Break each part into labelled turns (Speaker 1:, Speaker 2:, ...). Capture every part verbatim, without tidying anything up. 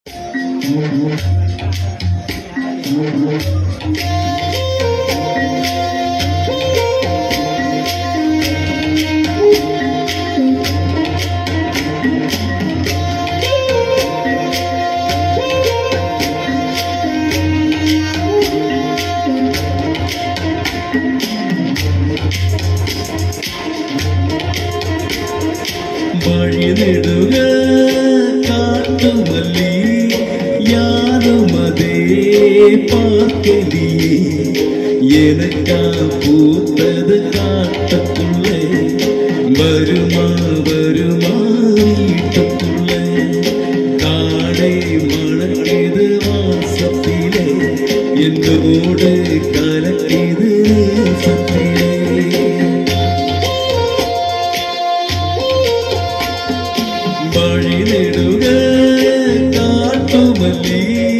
Speaker 1: വഴിനെടുക കാട്ടുമല്ലി യാരുമതേ പാക്കലി எனக்கா பூத்தது காட்டுக்குள்ளே வருமா வருமா வீட்டுக்குள்ளே காடை மணக்கிது வாசத்திலே என்னோடு கலக்கிது நேசத்திலே வழிநெடுக காட்டுமல்லி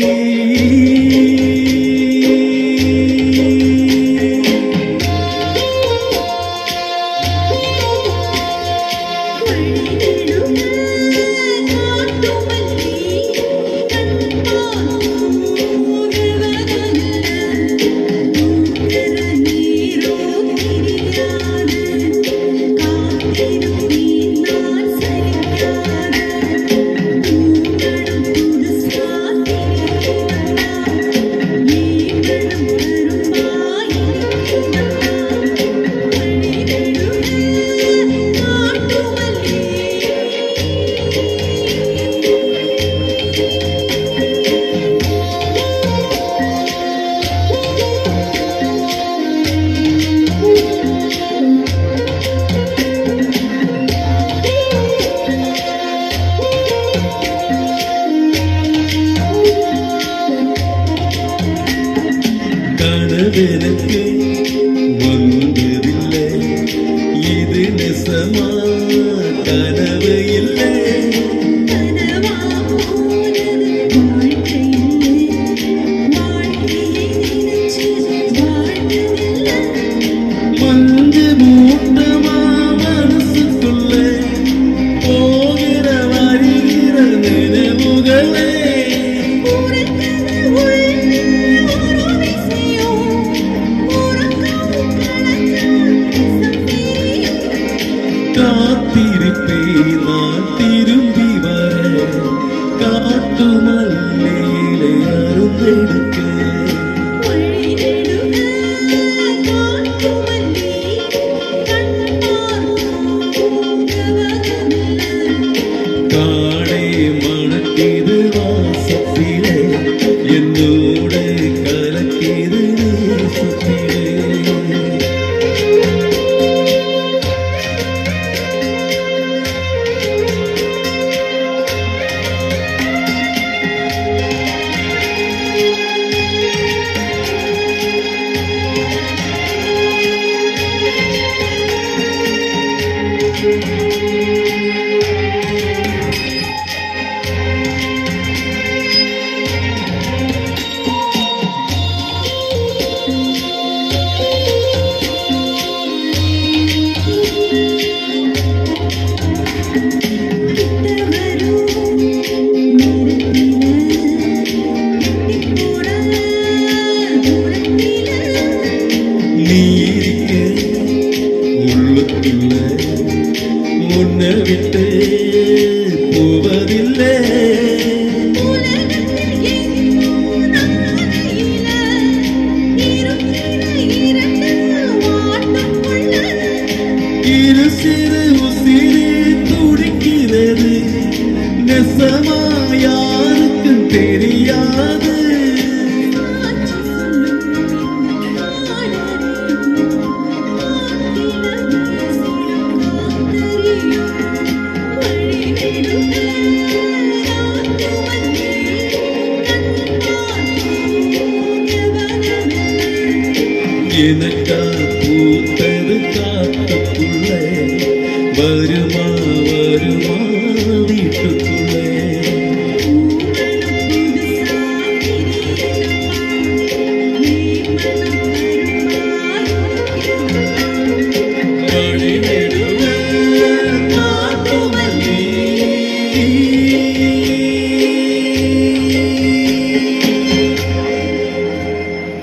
Speaker 1: கனவெனக்கு வந்ததில்லை இது நெசமா கனவு இல்லை மஞ்சு மூட்டமா மனசுக்குள்ளே போகிற வருகிற நினைவுகளே காத்திருப்பே நான் திரும்பி வர காட்டு மல்லியிலே அருந்தெடுக்க காடை மணக்கிது வாசத்திலே என்னோட கலக்கிது நேசத்திலே உன்னை விட்டு போவதில்லை இரு சிறு உசிறு துடிக்கிறது நெசமா யாருக்கும் தெரியாது எனக்கா பூத்தது காட்டுக்குள்ளே